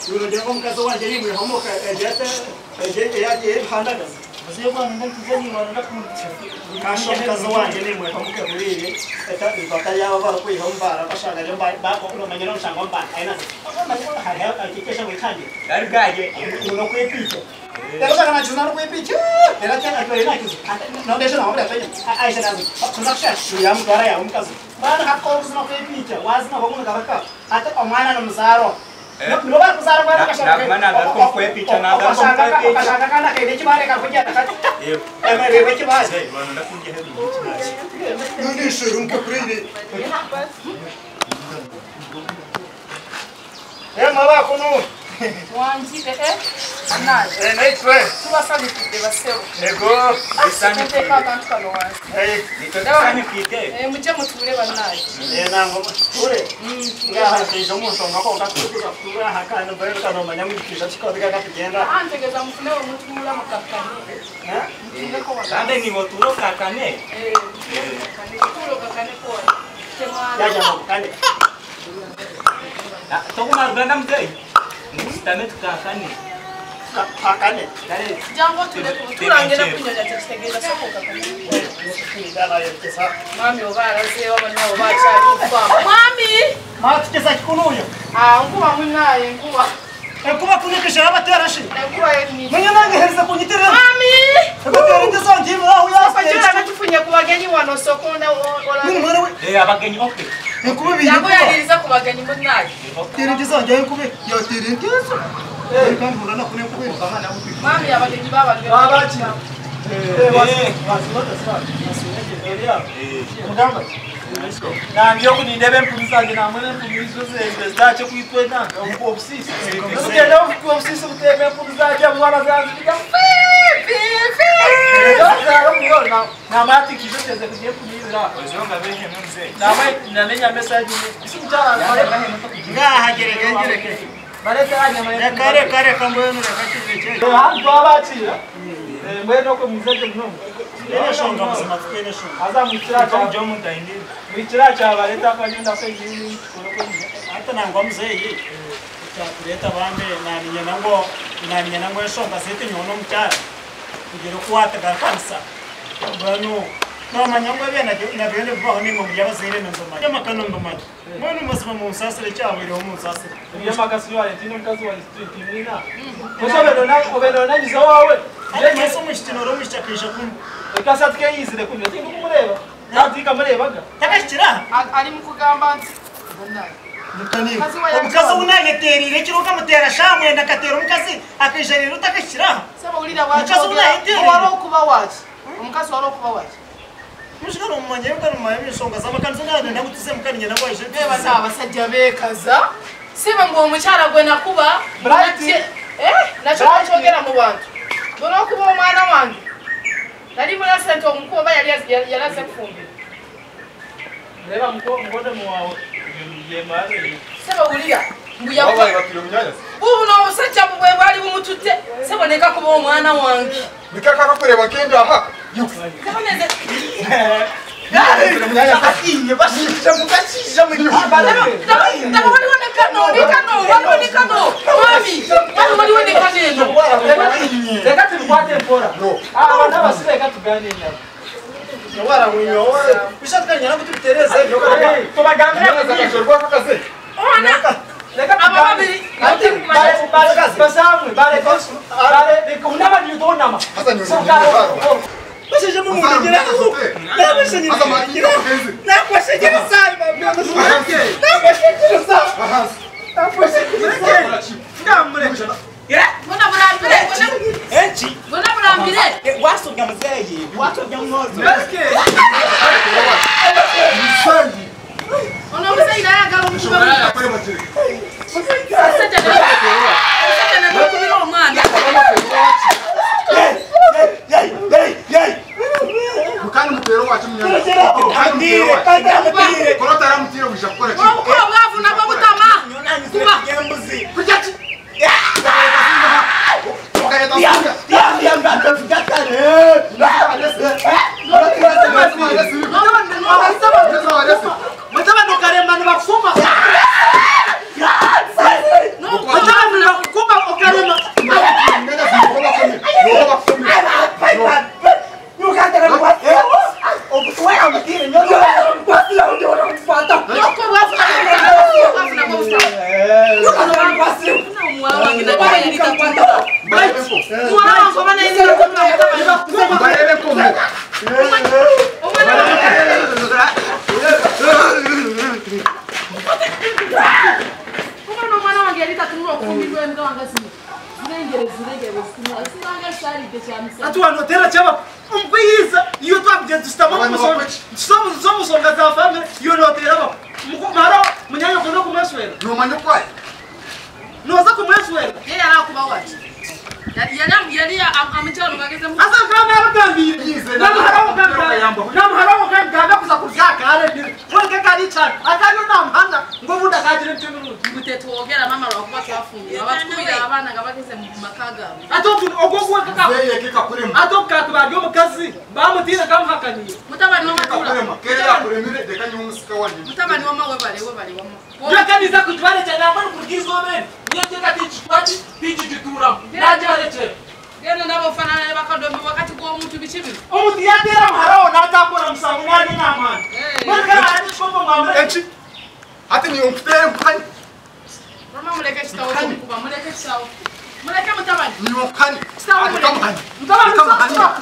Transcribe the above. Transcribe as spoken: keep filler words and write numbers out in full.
يقولوا جاكم كسوان جريم يهموا كجات جات جات خانك بس يبغى من تجني ولا لكم كاشون كسوان جريم يهموا كبريء إذا إذا يا بابا كوي هم بارا بس أنا جنب باي باك وكل ما جنون شangom باي أنا ما جنون هذا كيف شو يخاني أرجع جي يقولوا كوي بيجو Kalau saya nak cuma nak picu, kalau saya nak beli nak tu, nak desa nak beli apa? Aisyah nak, cuma saya suriam kerana ya, umkas. Mana hak kau cuma nak picu, waz nak bangun nak apa? Atau pemain nak mesaro. Luar mesaro mana kasar? Mana ada kau kau picu, nak ada kau picu. Kasar kan nak ini cuma ada kalau kerja kan? Eh, eh, rebe cuma. Mana ada kau kerja ni? Ini serum kepri ni. Eh, malah kono. Wanji eh? Anai. Eh, naik tu. Tua sabe que deva ser. Ego. Isso não tem para tanto calor. Eh, itu sana kita. Eh, mungkin mutu boleh banai. Eh, nang boleh. Hmm. Enggak harus kamu sama kau tak tu tak tu lah. Kan baru kan orang yang mungkin kita sekolah dekat kajian lah. Ante kita mungkin orang mutu mula makakkan. Hah? Ada ni waktu lo kakaknya. Eh, kakaknya lo kakaknya kau. Cuma. Ya jangan kan. Ah, tu kau nak berendam tu? Mustahil kakaknya. Kakaknya. Dari. Jangan waktu dia tu orang yang punya jadi segala sesuatu kakaknya. Tidak ada yang kisah. Mami obara sih, orang yang obara cari kupa. Mami. Mat kisah kuno ya. Ah, kupa mana yang kupa? Eh, kupa punya kisah apa tiada sih? Eh, kupa ini. Mana nak harus punya tiada? Mami. Apa tiada tu sah jiwa aku ya. Apa je nak punya kupa gani wano soko na orang. Mana mana? Eh, apa gini okey. Eh, kupa biar. Jangan ya diri saya kupa gani mana? Tiada tu sah jangan kupa. Ya tiada tu sah. Eh, kan bulan aku ni kupa. Mami apa gani baba? Baba cina. Eh, masih masih ada sah. Masih ada area. Eh, mudamba. Na ndio kunidebe mpulizaje na mwana mpulizo zeza cyo kwitwena ubusisi ukugenda ufite ubusisi utebe mpulizaje mwana zanzika fi fi fi na na mati kizo teze kugiye kunyira Uzonga benye mzee. na mai nanenya message ni simjara Ngaha gere gere gere. bareka anya mai Kare kare kamwe ni rakati zeche. hantu abachira eh mweno ko mizeje mno Ene shonga msema tukene shonga. aza mutira cha Jomu taindi. mutira cha bareta kanyenda kwengini Hata nangwa mzee ye. Kuleta bande na ninya nango na ninya nango shonga zete nyono mchara. Kugero kuata kansa. Bano no manyangwa bya na na bene bwa ni mu byaba zere ndoma. Yama kano ndoma. Mwana masema mu nsasire cyawe ro mu nsasire. Yama kasiywa tino mkazi wa street nina Musobe dona obedona nizo wawe Ale maso mushitino ro mushakisha kumbu. Ikasa tukeyizire kunyo tindi kumureba natika murebaga Takashira. Ali mukugamba banai. Mutani. Umukazi unayeterire kiro kamutera shamwe ndakatera umukazi akisharira utakashira. Saba ulira wacho. Umukazi unayeterire. Waro kuba wacho. Umukazi waro kuba wacho. Mushikano mumanye ngano maye shonga zamakanzo ngane ndakutse mukanye nangwa ishe. Beba za basajja bekaza. Siba ngo omukyala gwe nakuba. Bright. Eh, nacho kyogera mu bantu. Bono kuba omwana wange. Nali mwana sente omukuba yali yalaze kufumbira. reba mko mkondo muwawe yemare Saba ulira mbuya kwa. Bubu no musajja bwe bwali bumutute. Saba neka kuba omwana wange. Nikaka kureba kenda aha. Kaboneze. Akinye bashisha mukashisha muri Ndaba ndaba wali woneka no nikano wali woneka no. Mami, wali wali woneka neno. reka tukwate mpora aba nabasire reka tugane nyabo Wara munyo we. Bishatkanya nabo tutereze byo kana. tubagambira zakashorwa kakaze. Ona. reka Aba babiri. ati bare bare basamwe bare bare bikunaba nyudonama Hasa nyundo. Bashaje mu mugera. Nabashanye. Hasa makira kugenzi. Nakwashegera sana mabyo. Okay. Nakwashegera sana. Aha. Nakwashegera. Ndamure. Bona burambire. Enchi. Bona burambire. Wasoga mzee. Wasoga mwozo. Misangi. Ona musaida yagalo mkuba. Shobora kare matiri. Sasa tena. Sasa tena nakubira omwana. Yay, yay, yay. Mukani mutero wacu munyana. Andire, kanda mutire. Korota ra mutiro bishakora ki. Okuba bwavu nabo butama. Kuba. Gembuzi. Kujati. Ya, ya, ya ngata fitaka. Eh, kumirwe ndo angasimu zirengere zirengere sinanga shari de cyamisa atu wano tera cyaba umkwiza iyo twabye dustamo musonga somo somo songa za family iyo no tera ba mara munyanyo kono kumeswera no manyo kwaye no za kumeswera yeye arakuba wachi yari yari amachano kageze mu asa kanga abagambire namharawo kanga yambo namharawo kanga kuza kuryaka ale ndi weke kali cyane atano namhanga ngo buda kagire ntunu muteto wogera mama bakuba twafungiye abatukubira abana ngabageze mu makaga atoku ogogwe kaka zeye kika kurema atoka tubagyo mukazi bamutira kamuhakaniye mutabani wa makura kurema kera yakuremire deka nyumusika wanje mutabani wa mawe bale we bale wa yakaniza kutware cyane abantu kurgizo bene nyeteka tichwachi tichitura najarete genda nabo fanana bakadombe wakati kwa mtu bichibi omuntu yatera muharawo natakora musango nani namana marikara ari shombo mwamre echi ati ni umfere mpani mama muleke chitawo kuba muleke chitawo muleke mutabani ni umfani Sawa, ati kamhani mtabani kamhani